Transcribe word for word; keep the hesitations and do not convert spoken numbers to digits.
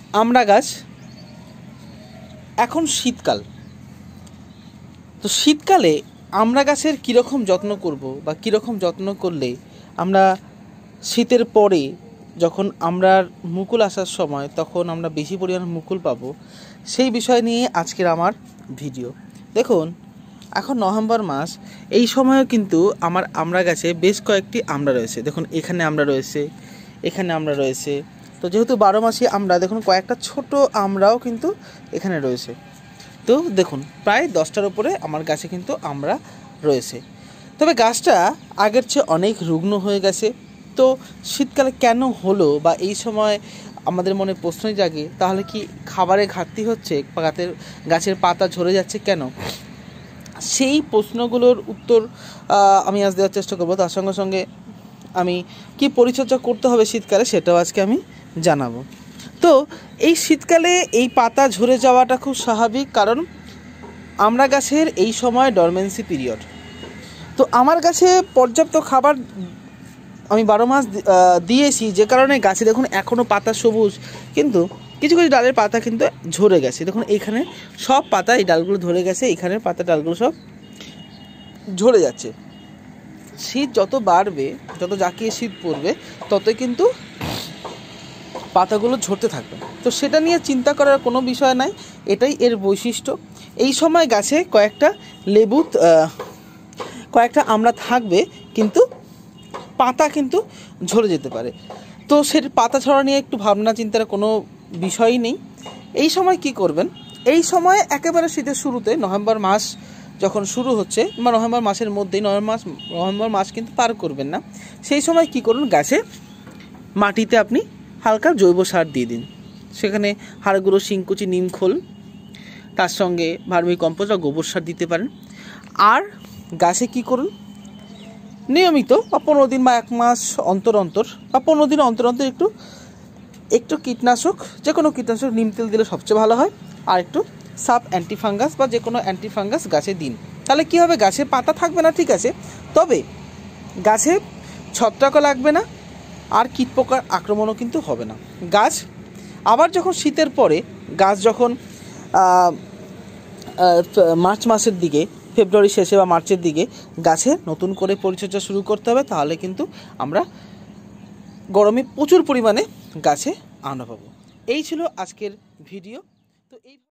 আমড়া গাছ। এখন শীতকাল, তো শীতকালে আমড়া গাছের কীরকম যত্ন করব বা কীরকম যত্ন করলে আমরা শীতের পরে যখন আমরার মুকুল আসার সময় তখন আমরা বেশি পরিমাণে মুকুল পাবো, সেই বিষয় নিয়ে আজকের আমার ভিডিও। দেখুন, এখন নভেম্বর মাস, এই সময়ও কিন্তু আমার আমড়া গাছে বেশ কয়েকটি আমড়া রয়েছে। দেখুন, এখানে আমড়া রয়েছে, এখানে আমড়া রয়েছে। তো যেহেতু বারো মাসি আমড়া, দেখুন কয়েকটা ছোট আমড়াও কিন্তু এখানে রয়েছে। তো দেখুন, প্রায় দশটার উপরে আমার গাছে কিন্তু আমড়া রয়েছে। তবে গাছটা আগের চেয়ে অনেক রুগ্ন হয়ে গেছে। তো শীতকালে কেন হলো বা এই সময় আমাদের মনে প্রশ্নই জাগে, তাহলে কি খাবারের ঘাটতি হচ্ছে বা গাছের গাছের পাতা ঝরে যাচ্ছে কেন? সেই প্রশ্নগুলোর উত্তর আমি আজ দেওয়ার চেষ্টা করবো। তার সঙ্গে সঙ্গে আমি কি পরিচর্যা করতে হবে শীতকালে সেটাও আজকে আমি জানাবো। তো এই শীতকালে এই পাতা ঝরে যাওয়াটা খুব স্বাভাবিক, কারণ আমড়া গাছের এই সময় ডরমেন্সি পিরিয়ড। তো আমার গাছে পর্যাপ্ত খাবার আমি বারো মাস দিয়েছি, যে কারণে গাছে দেখুন এখনও পাতা সবুজ, কিন্তু কিছু কিছু ডালের পাতা কিন্তু ঝরে গেছে। দেখুন এইখানে সব পাতা, এই ডালগুলো ধরে গেছে, এইখানের পাতা ডালগুলো সব ঝরে যাচ্ছে। শীত যত বাড়বে, যত জাঁকিয়ে শীত পড়বে, ততই কিন্তু পাতাগুলো ঝরতে থাকবে। তো সেটা নিয়ে চিন্তা করার কোনো বিষয় নাই, এটাই এর বৈশিষ্ট্য। এই সময় গাছে কয়েকটা লেবু, কয়েকটা আমড়া থাকবে, কিন্তু পাতা কিন্তু ঝরে যেতে পারে। তো সে পাতা ছড়া নিয়ে একটু ভাবনা চিন্তার কোনো বিষয়ই নেই। এই সময় কি করবেন? এই সময় একেবারে শীতের শুরুতে, নভেম্বর মাস যখন শুরু হচ্ছে বা নভেম্বর মাসের মধ্যেই, নভেম্বর মাস নভেম্বর মাস কিন্তু পার করবেন না, সেই সময় কি করুন, গাছে মাটিতে আপনি হালকা জৈব সার দিয়ে দিন। সেখানে হাড় গুঁড়ো, শিংকুচি, নিমখোল, তার সঙ্গে ভার্মি কম্পোস্ট বা গোবর সার দিতে পারেন। আর গাছে কি করুন, নিয়মিত বা পনেরো দিন বা এক মাস অন্তর অন্তর বা পনেরো দিন অন্তর অন্তর একটু একটু কীটনাশক, যে কোনো কীটনাশক, নিম তেল দিলে সবচেয়ে ভালো হয়, আর একটু সাপ অ্যান্টিফাঙ্গাস বা যে কোনো অ্যান্টিফাঙ্গাস গাছে দিন। তাহলে কী হবে, গাছে পাতা থাকবে না, ঠিক আছে, তবে গাছে ছত্রাকও লাগবে না, আর কীটপোকার আক্রমণও কিন্তু হবে না। গাছ আবার যখন শীতের পরে, গাছ যখন মার্চ মাসের দিকে, ফেব্রুয়ারি শেষে বা মার্চের দিকে গাছে নতুন করে পরিচর্যা শুরু করতে হবে, তাহলে কিন্তু আমরা গরমে প্রচুর পরিমাণে গাছে আনন্দ পাবো। এই ছিল আজকের ভিডিও। তো এই